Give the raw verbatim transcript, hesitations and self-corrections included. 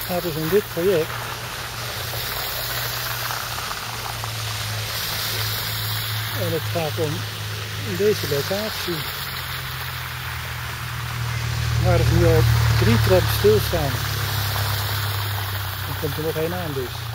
Het gaat dus om dit project. En het gaat om deze locatie. Waar het nu al drie trappen stilstaan. Dan komt er nog één aan dus.